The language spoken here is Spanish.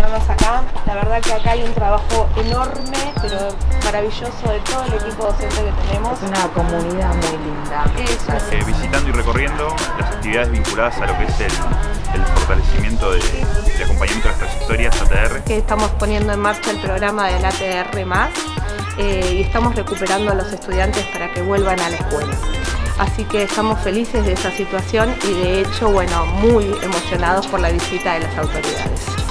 tenernos acá. La verdad que acá hay un trabajo enorme, pero maravilloso de todo el equipo docente que tenemos. Es una comunidad muy linda. Visitando y recorriendo las actividades vinculadas a lo que es el fortalecimiento de acompañamiento de las trayectorias ATR. Que estamos poniendo en marcha el programa del ATR+, y estamos recuperando a los estudiantes para que vuelvan a la escuela. Así que estamos felices de esa situación y de hecho, bueno, muy emocionados por la visita de las autoridades.